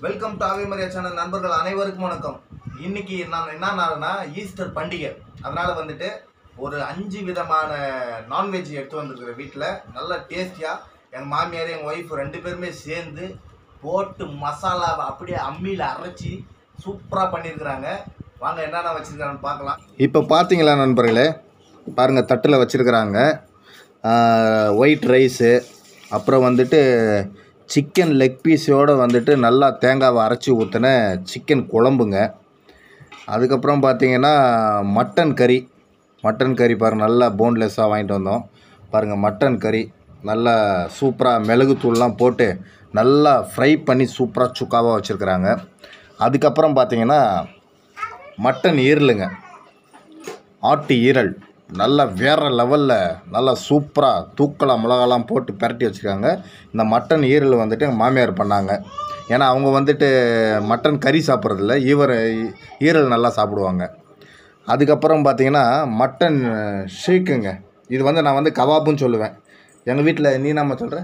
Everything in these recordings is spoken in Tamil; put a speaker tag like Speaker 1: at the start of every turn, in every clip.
Speaker 1: வெல்கம் டு ஆவிமரியா சேனல் நண்பர்கள் அனைவருக்கும் வணக்கம். இன்னைக்கு நான் என்ன நாள்னா ஈஸ்டர் பண்டிகை. அதனால வந்துட்டு ஒரு 5 விதமான நான்வெஜ் எடுத்து வந்திருக்கிற வீட்டில் நல்ல டேஸ்டியாக எங்கள் மாமியார் எங்கள் ஒய்ஃப் 2 பேருமே சேர்ந்து போட்டு மசாலாவை அப்படியே அம்மியில் அரைச்சி சூப்பராக பண்ணியிருக்கிறாங்க. வாங்க என்னென்ன வச்சுருக்காங்கன்னு பார்க்கலாம். இப்போ பார்த்தீங்களா நண்பர்களே, பாருங்கள் தட்டில் வச்சுருக்கிறாங்க ஒயிட் ரைஸு, அப்புறம் வந்துட்டு சிக்கன் லெக் பீஸோடு வந்துட்டு நல்லா தேங்காவை அரைச்சி ஊற்றின சிக்கன் குழம்புங்க. அதுக்கப்புறம் பார்த்திங்கன்னா மட்டன் கறி பாருங்கள், நல்லா போன்லெஸ்ஸாக வாங்கிட்டு வந்தோம். பாருங்கள் மட்டன் கறி நல்லா சூப்பராக மிளகுத்தூள்லாம் போட்டு நல்லா ஃப்ரை பண்ணி சூப்பராக சுக்காவாக வச்சுருக்குறாங்க. அதுக்கப்புறம் பார்த்திங்கன்னா மட்டன் ஈரலுங்க, ஆட்டு ஈரல் நல்லா வேறு லெவலில் நல்லா சூப்பராக தூக்கலாம் மிளகாலாம் போட்டு பரட்டி வச்சுருக்காங்க. இந்த மட்டன் ஈரல் வந்துட்டு எங்கள் மாமியார் பண்ணாங்க. ஏன்னா அவங்க வந்துட்டு மட்டன் கறி சாப்பிட்றதில்ல, ஈரல் நல்லா சாப்பிடுவாங்க. அதுக்கப்புறம் பார்த்திங்கன்னா மட்டன் ஷேக்குங்க. இது வந்து நான் வந்து கபாப்புன்னு சொல்லுவேன். எங்கள் வீட்டில் நீ நம்ம சொல்கிறேன்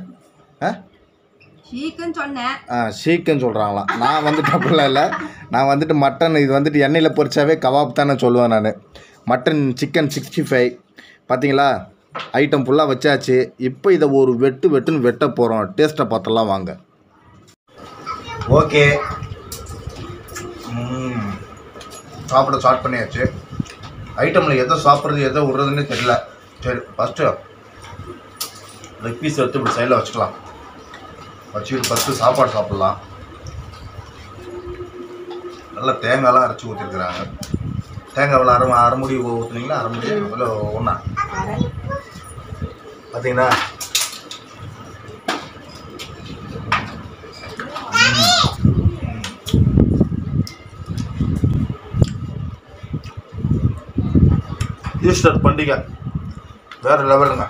Speaker 1: ஷீக்குன்னு சொல்கிறாங்களாம். நான் வந்துட்டு அப்படிலாம் இல்லை, நான் வந்துட்டு மட்டன் இது வந்துட்டு எண்ணெயில் பொரிச்சாவே கபாப் தானே சொல்லுவேன் நான். மட்டன் சிக்கன் 65 பார்த்தீங்களா, ஐட்டம் ஃபுல்லாக வச்சாச்சு. இப்போ இதை ஒரு வெட்டுன்னு வெட்ட போகிறோம். டேஸ்ட்டை பார்த்தலாம் வாங்க. ஓகே, சாப்பிட ஸ்டார்ட் பண்ணியாச்சு. ஐட்டமில் எதை சாப்பிட்றது எதை விட்றதுன்னு தெரியல. சரி, ஃபஸ்ட்டு லெக் பீஸ் எடுத்து இப்படி சைடில் வச்சுக்கலாம். வச்சுக்கிட்டு ஃபஸ்ட்டு சாப்பாடு சாப்பிட்லாம். நல்லா தேங்காயெலாம் அரைச்சி ஊற்றிருக்கிறாங்க. தேங்காயில் அரை முடி ஊற்றுனீங்களா, அரை முடி அதில் ஒன்றா பார்த்தீங்கன்னா ஈஸ்டர் பண்டிகை வேறு லெவலுங்க.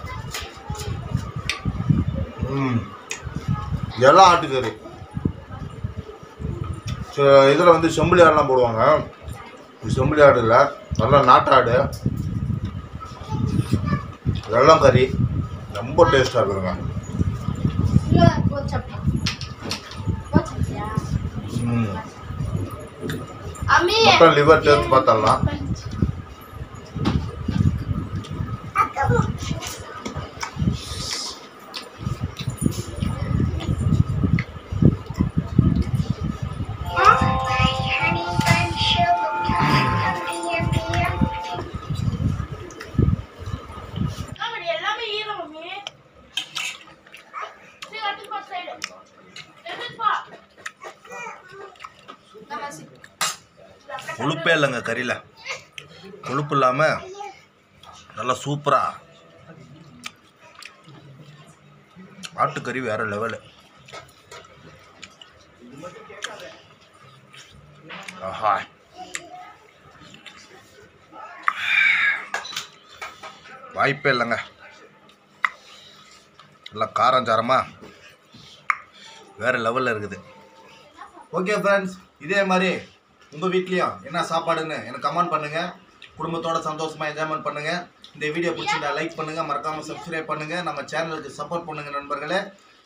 Speaker 1: எல்லாம் ஆட்டுக்கறி. இதில் வந்து செம்பிளி ஆடெலாம் போடுவாங்க. செம்பிளி ஆடு இல்லை, நல்லா நாட்டாடு வெள்ளம் கறி ரொம்ப டேஸ்ட்டாக இருக்குதுங்க. மட்டன் லிவர் டேஸ்ட் பார்த்தலாம். கொழுப்பே இல்லைங்க கறியில், கொழுப்பு இல்லாமல் நல்லா சூப்பராக ஆட்டுக்கறி வேறு லெவலு. ஆஹா, வாய்ப்பே இல்லைங்க. நல்லா காரஞ்சாரமாக வேறு லெவலில் இருக்குது. ஓகே ஃப்ரெண்ட்ஸ், இதே மாதிரி உங்கள் வீட்லேயும் என்ன சாப்பாடுன்னு எனக்கு கமெண்ட் பண்ணுங்கள். குடும்பத்தோட சந்தோஷமாக என்ஜாய்மெண்ட் பண்ணுங்கள். இந்த வீடியோ பிடிச்சிருந்தா லைக் பண்ணுங்கள், மறக்காமல் சப்ஸ்கிரைப் பண்ணுங்கள், நம்ம சேனலுக்கு சப்போர்ட் பண்ணுங்கள் நண்பர்களே.